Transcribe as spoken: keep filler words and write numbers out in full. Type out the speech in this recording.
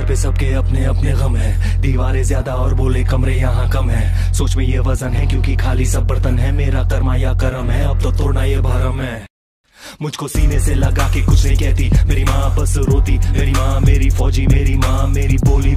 पे सबके अपने अपने गम है, दीवारें ज्यादा और बोले कमरे यहाँ कम है। सोच में ये वजन है क्योंकि खाली सब बर्तन है, मेरा कर्मा या करम है, अब तो तोड़ना ये भरम है। मुझको सीने से लगा के कुछ नहीं कहती, मेरी माँ बस रोती, मेरी माँ मेरी फौजी, मेरी माँ मेरी बोली